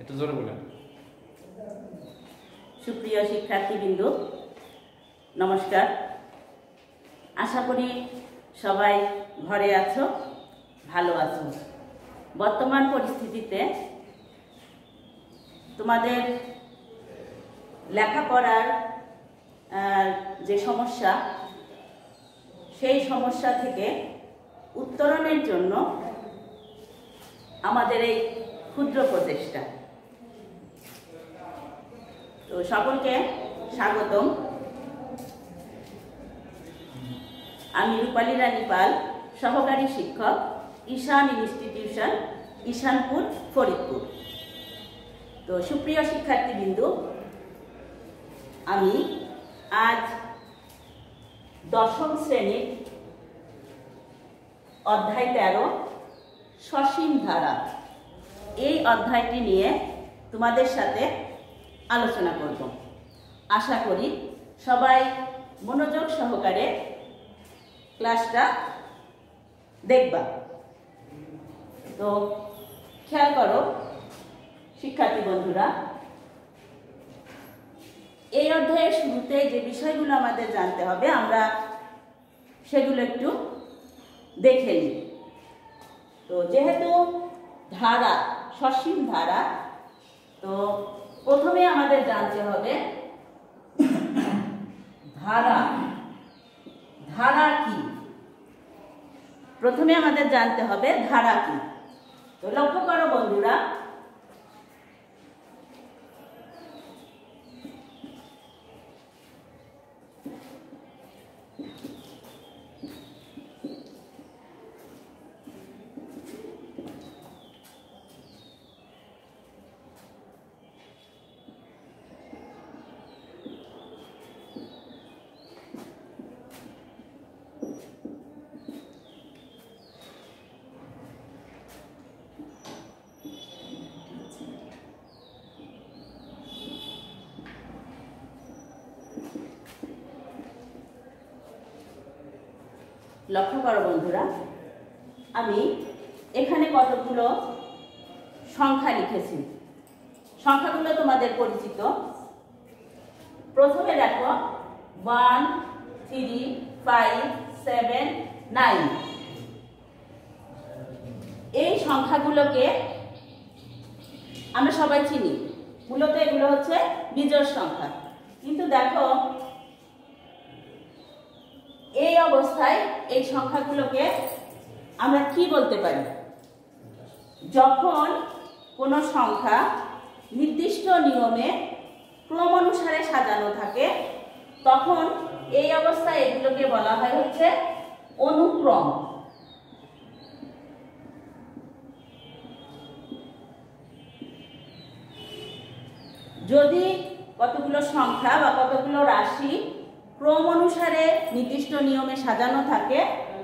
একটু জোরে বলেন। সুপ্রিয় শিক্ষার্থীবৃন্দ, নমস্কার। আশা করি সবাই ঘরে আছো, ভালো আছো। বর্তমান পরিস্থিতিতে তোমাদের লেখাপড়ার যে সমস্যা, সেই সমস্যা থেকে উত্তরণের জন্য আমাদের এই ক্ষুদ্র প্রচেষ্টা। তো সকলকে স্বাগতম। আমি রূপালী রানী পাল, সহকারী শিক্ষক, ঈশান ইনস্টিটিউশন, ঈশানপুর, ফরিদপুর। তো সুপ্রিয় শিক্ষার্থীবৃন্দ, আমি আজ দশম শ্রেণীর অধ্যায় 13 সসীম ধারা, এই অধ্যায়টি নিয়ে তোমাদের সাথে আলোচনা করব। আশা করি সবাই মনোযোগ সহকারে ক্লাসটা দেখবা। তো খেয়াল করো শিক্ষার্থী বন্ধুরা, এই অধ্যায়ের শুরুতে যে বিষয়গুলো আমাদের জানতে হবে, আমরা সেগুলো একটু দেখে নিই। তো যেহেতু ধারা সসীম ধারা, তো প্রথমে আমাদের জানতে হবে ধারা। ধারা কি? প্রথমে আমাদের জানতে হবে ধারা কি। তো লক্ষ্য করো বন্ধুরা, লক্ষ্য করো বন্ধুরা, আমি এখানে কতগুলো সংখ্যা লিখেছি। সংখ্যাগুলো তোমাদের পরিচিত। প্রথমে দেখো 1, 3, 5, 7, 9। এই সংখ্যাগুলোকে আমরা সবাই চিনি। মূলত এগুলো হচ্ছে বিজোড় সংখ্যা। কিন্তু দেখো, এই অবস্থায় এই সংখ্যাগুলোকে আমরা কি বলতে পারি? যখন কোনো সংখ্যা নির্দিষ্ট নিয়মে ক্রম অনুসারে সাজানো থাকে, তখন এই অবস্থায় এগুলোকে বলা হয় হচ্ছে অনুক্রম। যদি কতগুলো সংখ্যা বা কতগুলো রাশি ক্রম অনুসারে নির্দিষ্ট নিয়মে সাজানো থাকে,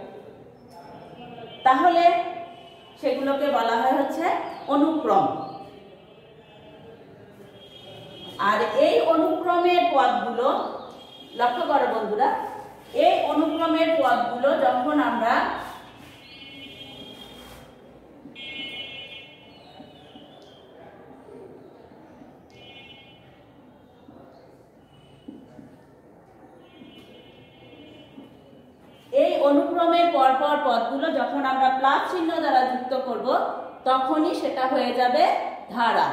তাহলে সেগুলোকে বলা হয় হচ্ছে অনুক্রম। আর এই অনুক্রমের পদগুলো, লক্ষ্য করো বন্ধুরা, এই অনুক্রমের পদগুলো যখন আমরা অনুক্রমের পরপর পদগুলো যখন আমরা প্লাস চিহ্ন দ্বারা যুক্ত করব, তখনই সেটা হয়ে যাবে ধারা।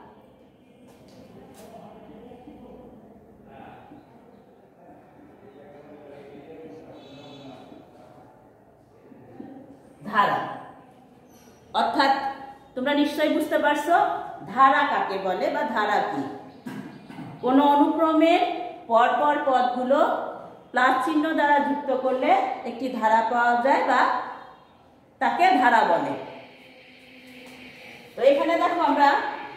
ধারা অর্থাৎ তোমরা নিশ্চয়ই বুঝতে পারছো ধারা কাকে বলে বা ধারা কি। কোন অনুক্রমের পরপর পদগুলো প্লাস চিহ্ন দ্বারা যুক্ত করলে একটি ধারা পাওয়া যায় বা তাকে ধারা বলে। তো এখানে দেখো আমরা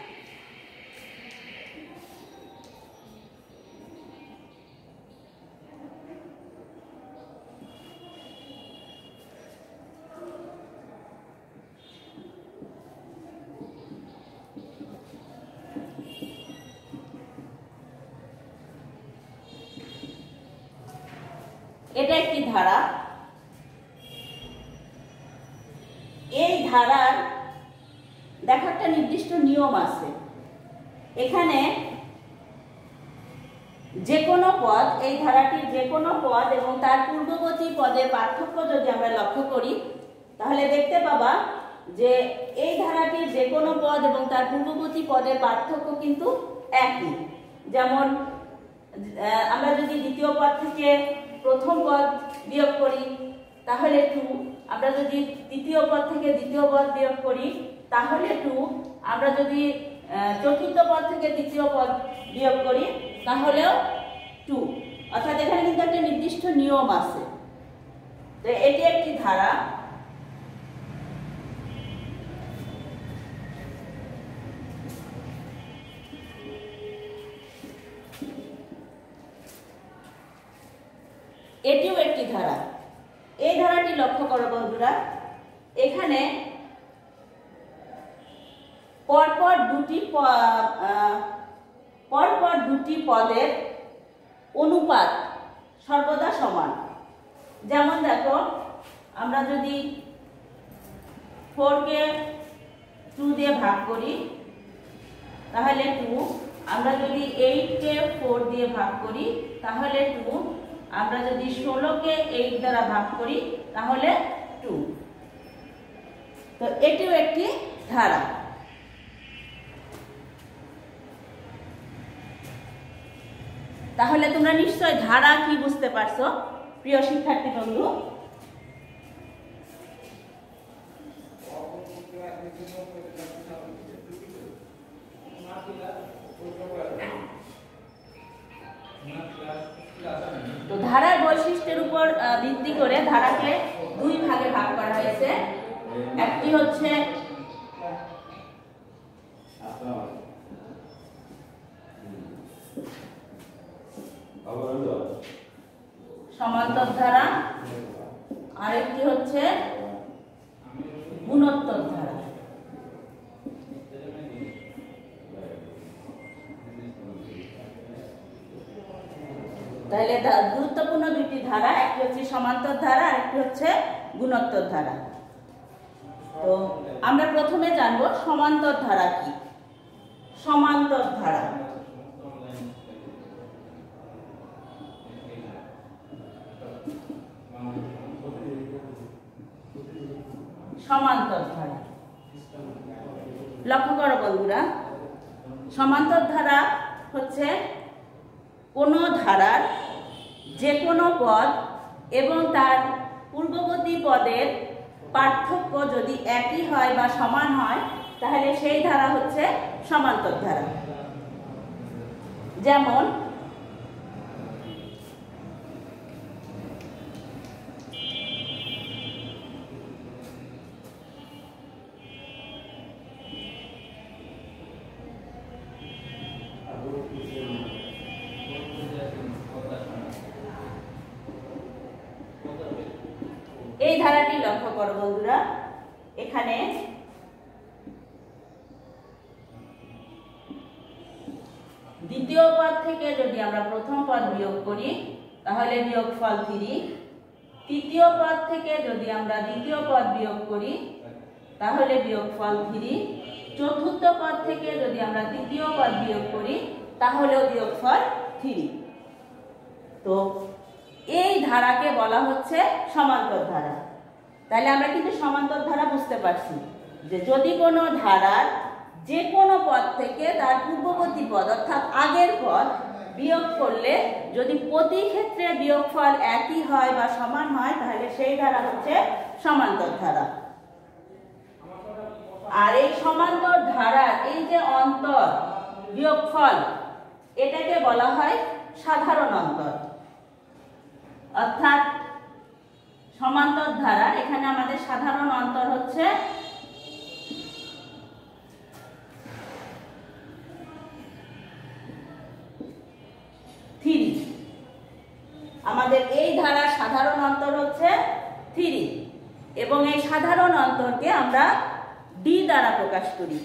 এটা একটি ধারা। এই ধারার দেখো একটা নির্দিষ্ট নিয়ম আছে। এখানে যে কোনো পদ, এই ধারাটির যে কোনো পদ এবং তার পূর্ববর্তী পদের পার্থক্য যদি আমরা লক্ষ্য করি তাহলে দেখতে পাবা যে এই ধারাটির যে কোনো পদ এবং তার পূর্ববর্তী পদের পার্থক্য কিন্তু একই। যেমন আমরা যদি দ্বিতীয় পদ থেকে প্রথম পদ বিয়োগ করি তাহলে 2, আমরা যদি তৃতীয় পদ থেকে দ্বিতীয় পদ বিয়োগ করি তাহলে 2, আমরা যদি চতুর্থ পদ থেকে তৃতীয় পদ বিয়োগ করি তাহলেও 2। অর্থাৎ এখানে কিন্তু একটা নির্দিষ্ট নিয়ম আছে। তো এটি একটি ধারা। এটিও একটি ধারা। এই ধারাটি লক্ষ্য করো বন্ধুরা, এখানে পরপর দুটি পদের অনুপাত সর্বদা সমান। যেমন দেখো, আমরা যদি 4 কে 2 দিয়ে ভাগ করি তাহলে 2, আমরা যদি 8 কে 4 দিয়ে ভাগ করি তাহলে 2, আমরা যদি 16 কে 8 দ্বারা ভাগ করি তাহলে 2। তো এটিও একটি ধারা। তাহলে তোমরা নিশ্চয় ধারা কি বুঝতে পারছো প্রিয় শিক্ষার্থী বন্ধু। তো ধারার বৈশিষ্ট্যের উপর ভিত্তি করে ধারাকে 2 ভাগে ভাগ করা হয়েছে। একটি হচ্ছে সমান্তর ধারা, আরেকটি হচ্ছে গুণোত্তর ধারা। তাহলে গুরুত্বপূর্ণ দুটি ধারা, একটি হচ্ছে সমান্তর ধারা, আরেকটি হচ্ছে গুণোত্তর ধারা। তো আমরা প্রথমে জানবো সমান্তর ধারা কি। সমান্তর ধারা সমান্তর ধারা লক্ষ্য করো বন্ধুরা, সমান্তর ধারা হচ্ছে কোনো ধারার যে কোনো পদ এবং তার পূর্ববর্তী পদের পার্থক্য যদি একই হয় বা সমান হয় তাহলে সেই ধারা হচ্ছে সমান্তর ধারা। যেমন এই ধারাটি লক্ষ্য করো বন্ধুরা, এখানে দ্বিতীয় পদ থেকে যদি আমরা প্রথম পদ বিয়োগ করি তাহলে বিয়োগফল 3, তৃতীয় পদ থেকে যদি আমরা দ্বিতীয় পদ বিয়োগ করি তাহলে বিয়োগফল 3, চতুর্থ পদ থেকে যদি আমরা তৃতীয় পদ বিয়োগ করি তাহলেও বিয়োগফল 3। তো এই ধারাকে বলা হচ্ছে সমান্তর ধারা। তাহলে আমরা কিন্তু সমান্তর ধারা বুঝতে পারছি যে যদি কোনো ধারার যে কোনো পদ থেকে তার পূর্ববর্তী পদ অর্থাৎ আগের পদ বিয়োগ করলে যদি প্রতি ক্ষেত্রে বিয়োগফল একই হয় বা সমান হয় তাহলে সেই ধারা হচ্ছে সমান্তর ধারা। আর এই সমান্তর ধারার এই যে অন্তর বিয়োগফল এটাকে বলা হয় সাধারণ অন্তর। অর্থাৎ সমান্তর ধারার এখানে আমাদের সাধারণ অন্তর হচ্ছে 3। আমাদের এই ধারার সাধারণ অন্তর হচ্ছে 3 এবং এই সাধারণ অন্তরকে আমরা ডি দ্বারা প্রকাশ করি।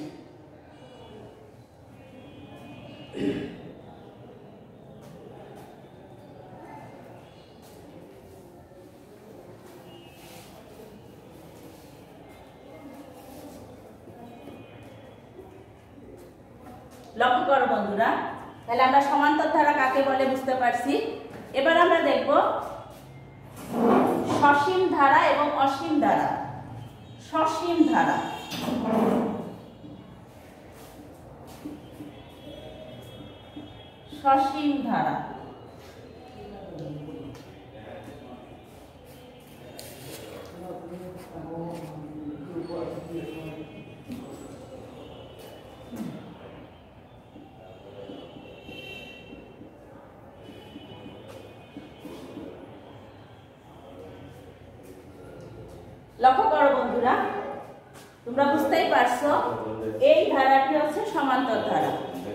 লক্ষ্য করো বন্ধুরা, তাহলে আমরা সমান্তর ধারা কাকে বলে বুঝতে পারছি। এবার আমরা দেখব সসীম ধারা এবং অসীম ধারা। সসীম ধারা, সসীম ধারা লক্ষ্য করো বন্ধুরা, তোমরা বুঝতেই পারছো এই ধারাটি হচ্ছে সমান্তর ধারা,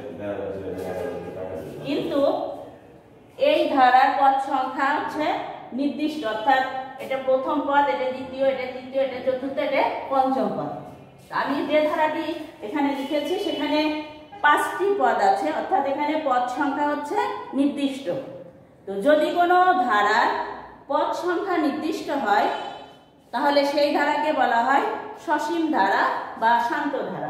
কিন্তু এই ধারার পদ সংখ্যা হচ্ছে নির্দিষ্ট, অর্থাৎ এটা প্রথম পদ, এটা দ্বিতীয়, এটা তৃতীয়, এটা চতুর্থ, এটা পঞ্চম পদ। আমি যে ধারাটি এখানে লিখেছি সেখানে 5টি পদ আছে, অর্থাৎ এখানে পদ সংখ্যা হচ্ছে নির্দিষ্ট। তো যদি কোনো ধারার পদ সংখ্যা নির্দিষ্ট হয় তাহলে সেই ধারাকে বলা হয় সসীম ধারা বা শান্ত ধারা।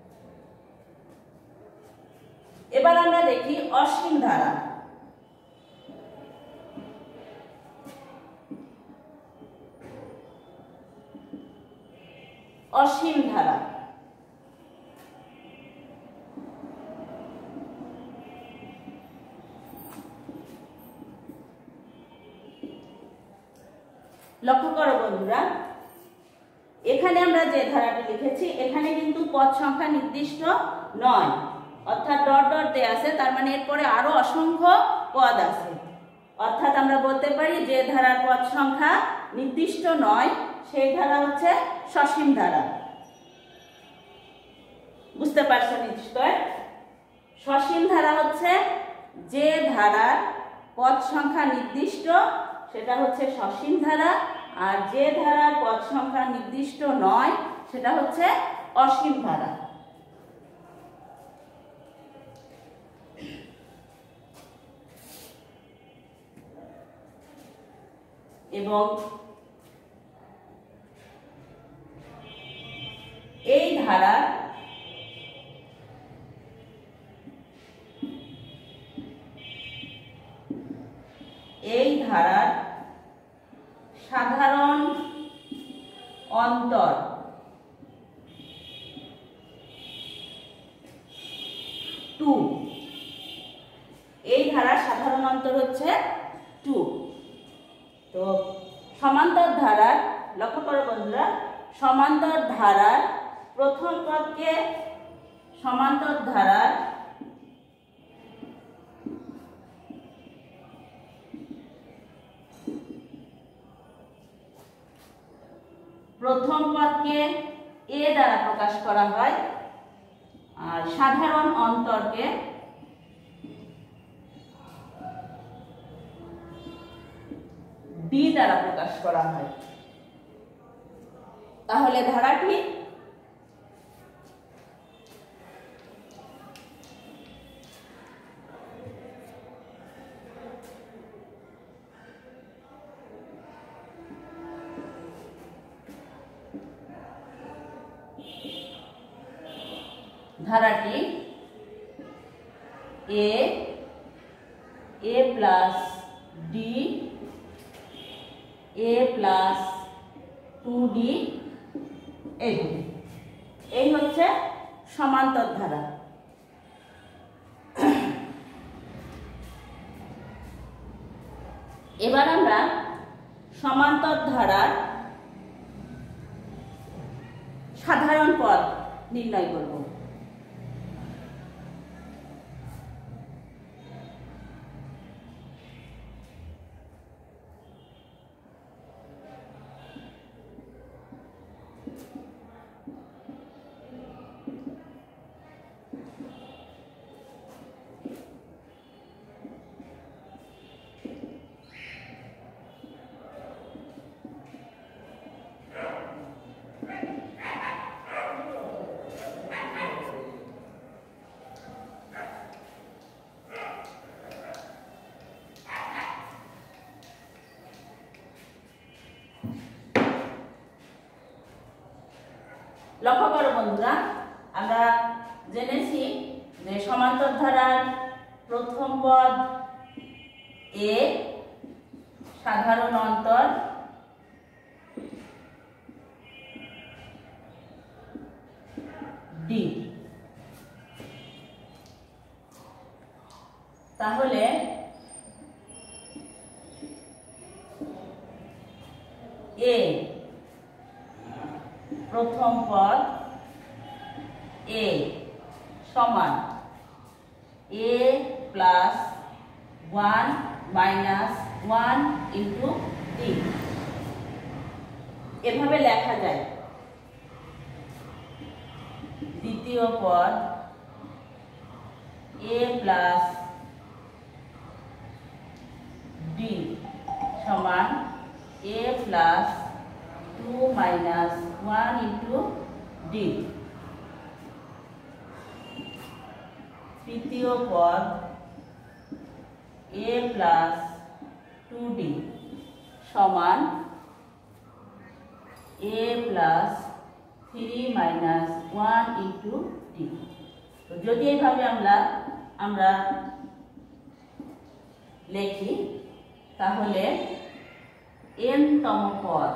এবার আমরা দেখি অসীম ধারা। অসীম ধারা, লক্ষ্য করো বন্ধুরা, এখানে আমরা যে ধারাটি লিখেছি এখানে কিন্তু পদ সংখ্যা নির্দিষ্ট নয়, অর্থাৎ ডট ডট দেয়া আছে, তার মানে এরপরে আরো অসংখ্য পদ আছে। অর্থাৎ আমরা বলতে পারি যে ধারার পদ সংখ্যা নির্দিষ্ট নয় সেই ধারা হচ্ছে সসীম ধারা। বুঝতে পারছো নিশ্চয়? সসীম ধারা হচ্ছে যে ধারার পদ সংখ্যা নির্দিষ্ট সেটা হচ্ছে সসীম ধারা, আর যে ধারার পদ সংখ্যা নির্দিষ্ট নয় সেটা হচ্ছে অসীম ধারা। এবং এই ধারার সাধারণ অন্তর 2, এই ধারার সাধারণ অন্তর হচ্ছে 2। তো সমান্তর ধারার, লক্ষ্য করো বন্ধুরা, সমান্তর ধারার প্রথম পদকে সমান্তর ধারার প্রথম পদকে এ দ্বারা প্রকাশ করা হয়, আর সাধারণ অন্তরকে ডি দ্বারা প্রকাশ করা হয়। তাহলে ধারাটি a plus d, a plus 2d, এই হচ্ছে সমান্তর ধারা। এবার আমরা সমান্তর ধারার সাধারণ পদ নির্ণয় করব। লক্ষ্য করো বন্ধুরা, আমরা জেনেছি যে সমান্তর ধারার প্রথম পদ এ, সাধারণ অন্তর ডি। তাহলে এ প্রথম পদ এ সমান a plus 1 minus 1 into d, এভাবে লেখা যায়। দ্বিতীয় পদ এ প্লাস ডি সমান a plus 2 minus 1 into d. তৃতীয় পদ এ প্লাস 2d সমান a plus 3 minus 1 into d. তো যদি এইভাবে আমরা লিখি তাহলে n তম পদ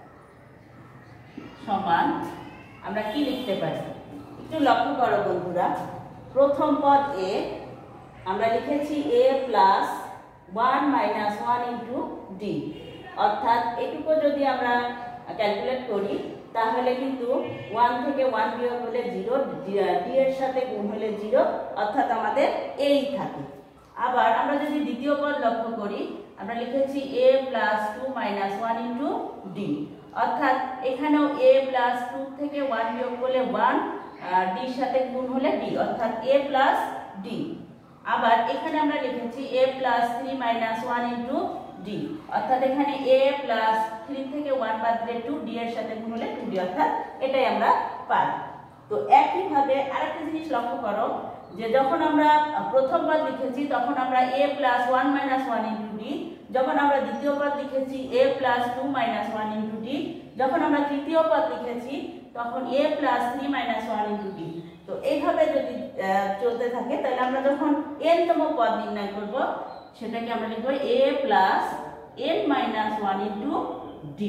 সমান আমরা কি লিখতে পারি? একটু লক্ষ্য করো বন্ধুরা, প্রথম পদ এ আমরা লিখেছি a plus 1 minus 1 into d, অর্থাৎ এটুকু যদি আমরা ক্যালকুলেট করি তাহলে কিন্তু 1 থেকে 1 বিয়োগ হলে 0, ডি এর সাথে গুণ হলে 0, অর্থাৎ আমাদের এই থাকে। আবার আমরা যদি দ্বিতীয় পদ লক্ষ্য করি, আমরা লিখেছি a plus 2 minus 1 into d, অর্থাৎ এখানেও এ প্লাস 2 থেকে 1 বিয়োগ করলে 1, ডির সাথে গুণ হলে ডি, অর্থাৎ এ প্লাস ডি। আবার এখানে আমরা লিখেছি a plus 3 minus 1 into d, অর্থাৎ এখানে এ প্লাস 3 থেকে 1 বাদ দিলে 2, ডি এর সাথে গুণ হলে 2d, অর্থাৎ এটাই আমরা পাই। তো একইভাবে আরেকটা জিনিস লক্ষ্য করো যে যখন আমরা প্রথম পদ লিখেছি তখন আমরা a plus 1 minus 1 into d, যখন আমরা দ্বিতীয় পদ লিখেছি a plus 2 minus 1 into d, যখন আমরা তৃতীয় পদ লিখেছি তখন a plus 3 minus 1 into d. তো এইভাবে যদি চলতে থাকে তাহলে আমরা যখন n তম পদ নির্ণয় করব সেটাকে আমরা লিখব a plus n minus 1 into d.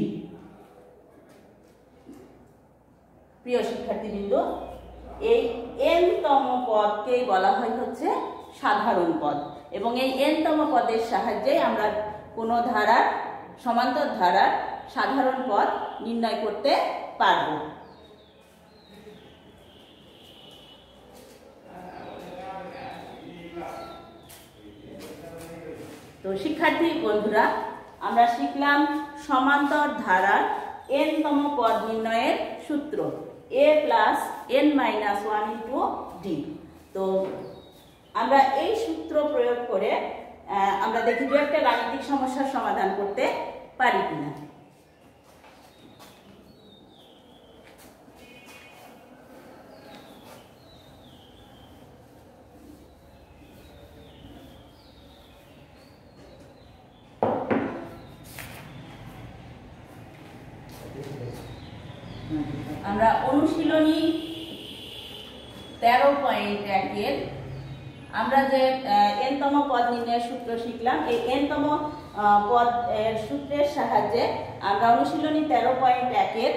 প্রিয় শিক্ষার্থীবৃন্দ, এই n তম পদকেই বলা হয় হচ্ছে সাধারণ পদ, এবং এই n তম পদের সাহায্যে আমরা কোনো ধারার সমান্তর ধারার সাধারণ পদ নির্ণয় করতে পারব। তো শিক্ষার্থী বন্ধুরা, আমরা শিখলাম সমান্তর ধারার n তম পদ নির্ণয়ের সূত্র a plus n minus 1 into d. তো আমরা এই সূত্র প্রয়োগ করে আমরা দেখি যে একটা গাণিতিক সমস্যার সমাধান করতে পারি কিনা। আমরা অনুশীলনী 13.1 এর আমরা যে n তম পদ নির্ণয়ের সূত্র শিখলাম, এই n তম পদ এর সূত্রের সাহায্যে আমরা অনুশীলনী 13.1 এর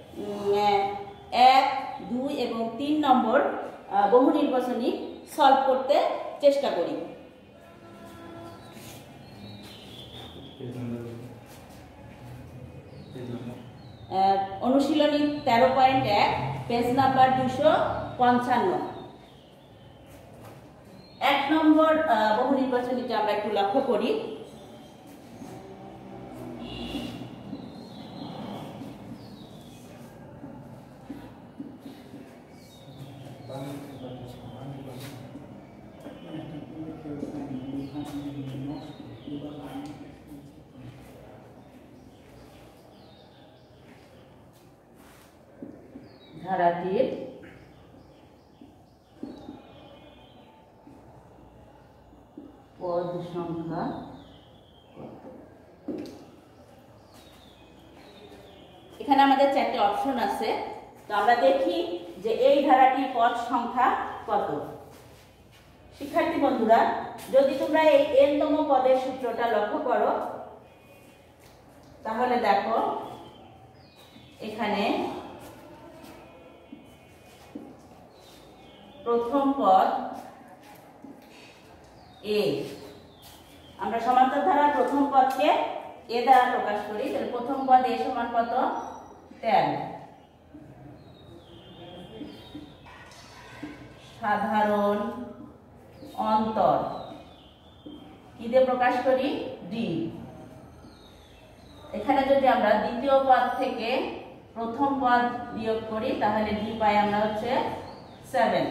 1, 2 এবং 3 নম্বর বহু নির্বাচনী সলভ করতে চেষ্টা করি। অনুশীলনী 13.1 পেজ নাম্বার 255। 1 নম্বর বহু নির্বাচনীটা আমরা একটু লক্ষ্য করি। ধারাটির পদ সংখ্যা এখানে আমাদের 4টে অপশন আছে। তো আমরা দেখি যে এই ধারাটির পদ সংখ্যা কত। শিক্ষার্থী বন্ধুরা, যদি তোমরা এই n-তম পদের সূত্রটা লক্ষ্য করো তাহলে দেখো এখানে প্রথম পদ a, আমরা সমান্তর ধারার প্রথম পদকে a দ্বারা প্রকাশ করি, তাহলে প্রথম পদ a সমান কত? 10। সাধারণ অন্তর কি দিয়ে প্রকাশ করি? d। এখানে যদি আমরা দ্বিতীয় পদ থেকে প্রথম পদ বিয়োগ করি তাহলে d পাই আমরা হচ্ছে 7।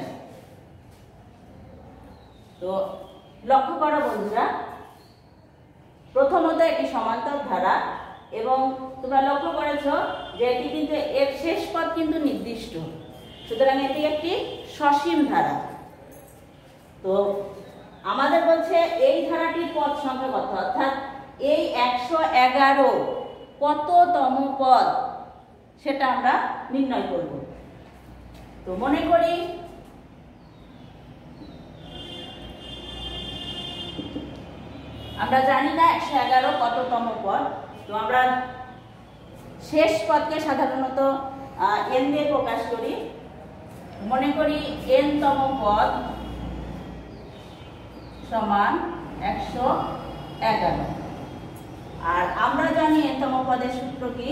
তো লক্ষ্য করো বন্ধুরা, প্রথমত এটি সমান্তর ধারা এবং তোমরা লক্ষ্য করেছো যে এটি কিন্তু এর শেষ পদ কিন্তু নির্দিষ্ট, সুতরাং এটি একটি সসীম ধারা। তো আমাদের বলছে এই ধারাটির পদ সংখ্যা কত, অর্থাৎ এই 111 কততম পদ সেটা আমরা নির্ণয় করব। তো মনে করি আমরা জানি না 111 কততম পদ, তো আমরা শেষ পদকে সাধারণত n দিয়ে প্রকাশ করি। মনে করি n-তম পদ সমান 111, আর আমরা জানি n-তম পদের সূত্র কি?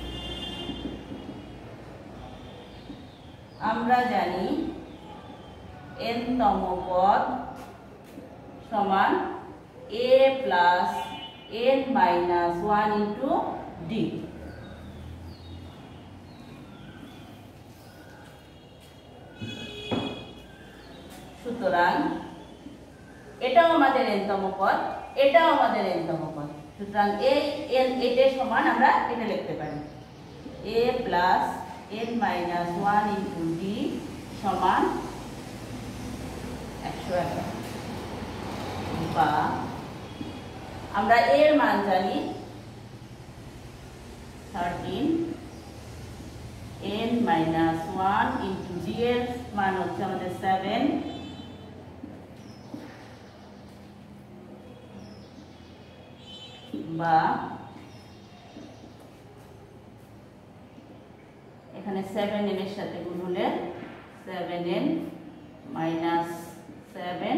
আমরা জানি n-তম পদ সমান a plus n minus 1 into d। সুতরাং এটাও আমাদের n-তম পদ, এটাও আমাদের n-তম পদ, সুতরাং এই n এটার সমান আমরা এটা লিখতে পারি a plus n minus 1 into d সমান 111, বা আমরা এর মান জানি 13, n minus 1 into d এর মান হচ্ছে আমাদের 7, বা এখানে 7n এর সাথে গুণ হলে 7n minus 7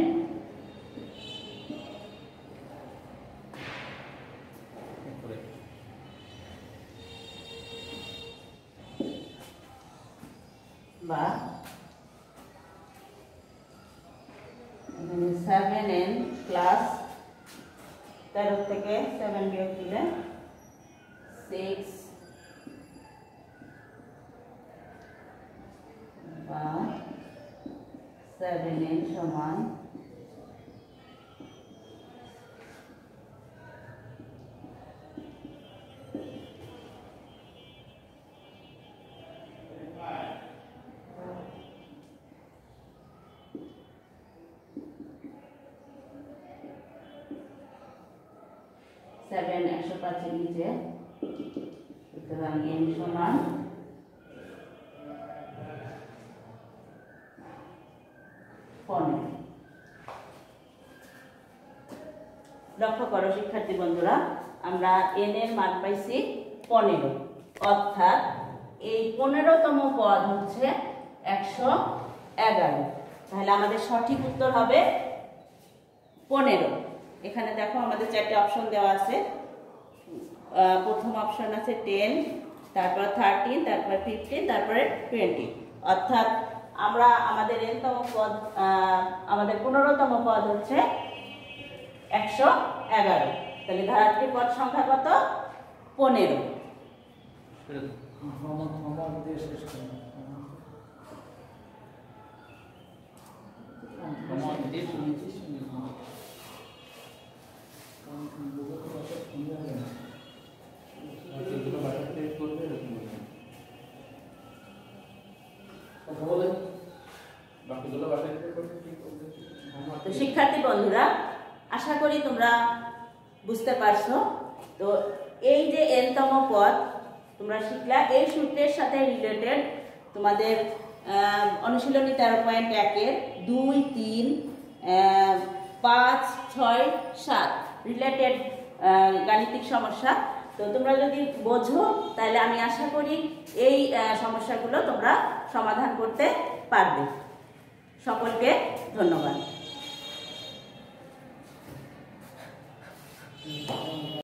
বা এখানে 7n প্লাস 13 থেকে 7 বিয়োগ দিলে 6, বা 7n সমান 7 105 এর নিচে, সুতরাং n সমান 15। লক্ষ্য করো শিক্ষার্থী বন্ধুরা, আমরা n এর মান পাইছি 15, অর্থাৎ এই 15তম পদ হচ্ছে 111। তাহলে আমাদের সঠিক উত্তর হবে 15। এখানে দেখো আমাদের 4টে অপশন দেওয়া আছে। প্রথম অপশন আছে 10, তারপর 13, তারপর 15, তারপরে 20, অর্থাৎ আমরা আমাদের n-তম পদ, আমাদের 15তম পদ হচ্ছে 111। তাহলে ধারাটির পদ সংখ্যা কত? 15। তো শিক্ষার্থী বন্ধুরা, আশা করি তোমরা বুঝতে পারছো। তো এই যে n-তম পদ তোমরা শিখলা, এই সূত্রের সাথে রিলেটেড তোমাদের অনুশীলনী 13.1 এর 2, 3 5, 6, 7 রিলেটেড গাণিতিক সমস্যা। তো তোমরা যদি বোঝো তাহলে আমি আশা করি এই সমস্যাগুলো তোমরা সমাধান করতে পারবে। সকলকে ধন্যবাদ।